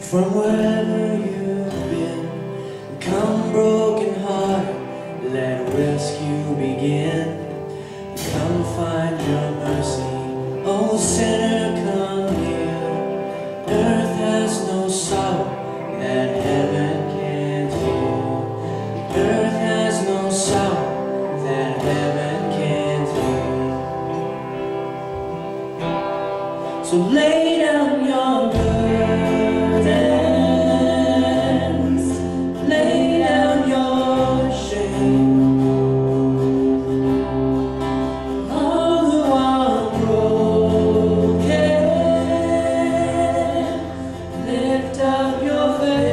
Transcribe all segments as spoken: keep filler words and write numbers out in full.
From wherever you've been, come broken heart, let rescue begin. Come find your mercy, oh sinner, come here. Earth has no sorrow that heaven can't heal. Earth has no sorrow that heaven can't heal. So lay down your burdens, lay down your shame. All who are broken, lift up your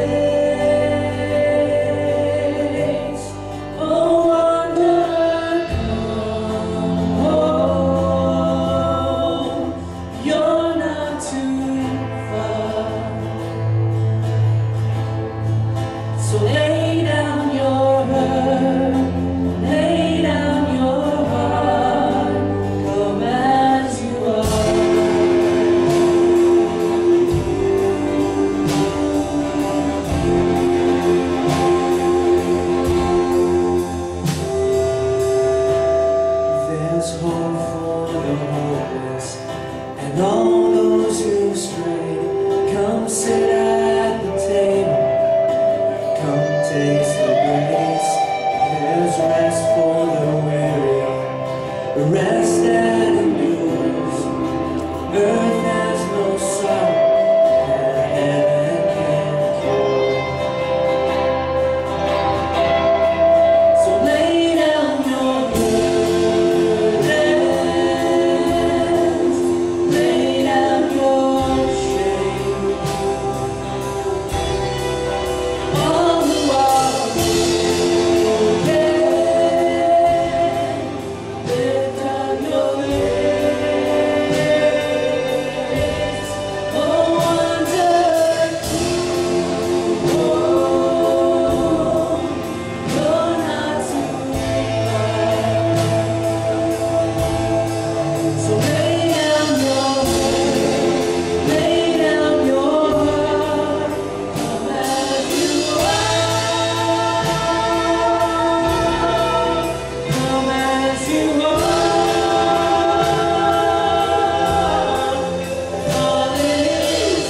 face. Oh, wanderer, come home. You're not too far. So lay down your hurt, lay down your heart, come as you are. There's hope for the hopeless and all those who stray. Come sit at the table, come taste the grace. There's rest for the weary, rest that endures. Earth has no sorrow that heaven can't cure. So lay down your burdens, lay down your shame. All who are broken, lift up your face. Oh, wanderer, come home. You're not too far. So lay down your head, lay down your heart, come as you are, come as you are. Fall in His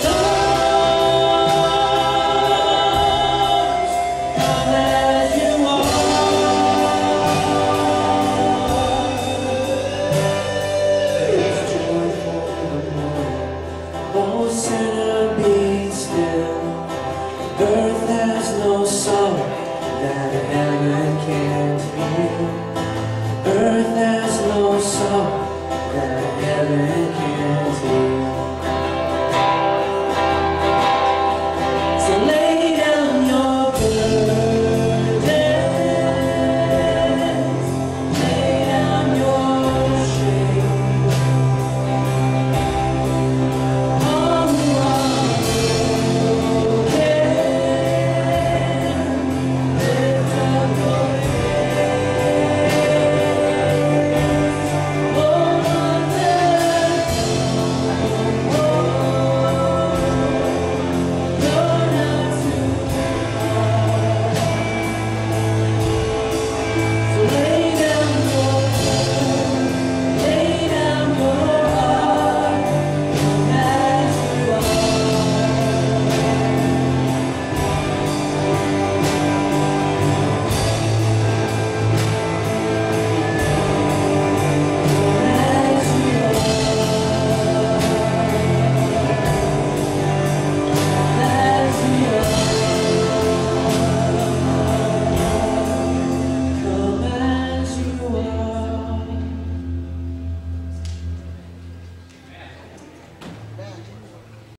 arms, come as you are. There's joy for the morning, oh sinner, be still. Earth has no sorrow that heaven can't heal. Earth has no sorrow that heaven can't